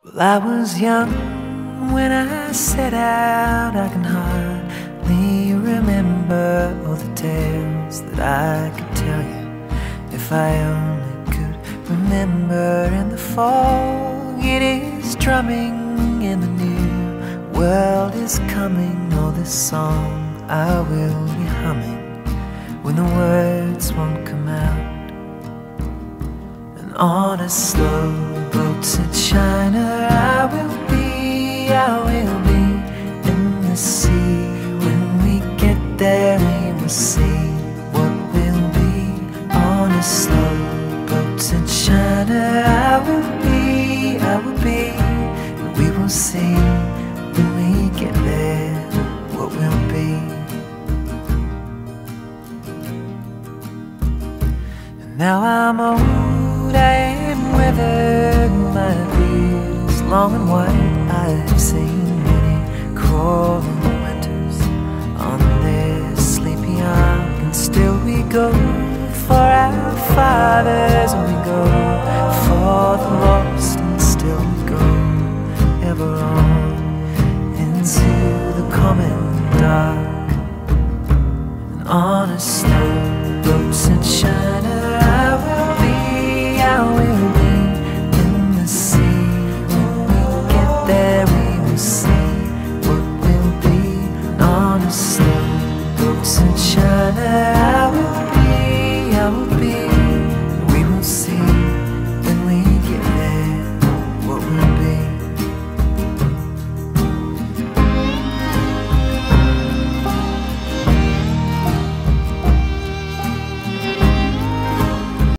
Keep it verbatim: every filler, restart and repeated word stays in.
Well, I was young when I set out. I can hardly remember all the tales that I could tell you. If I only could remember. In the fog it is drumming, and the new world is coming. Oh, this song I will be humming when the words won't come out. And on a slow boat to China I will be, I will be in the sea. When we get there we will see what will be. On a slow boat to China I will be, I will be, and we will see when we get there what will be. And now I'm old, I am weathered, my beard is long and white.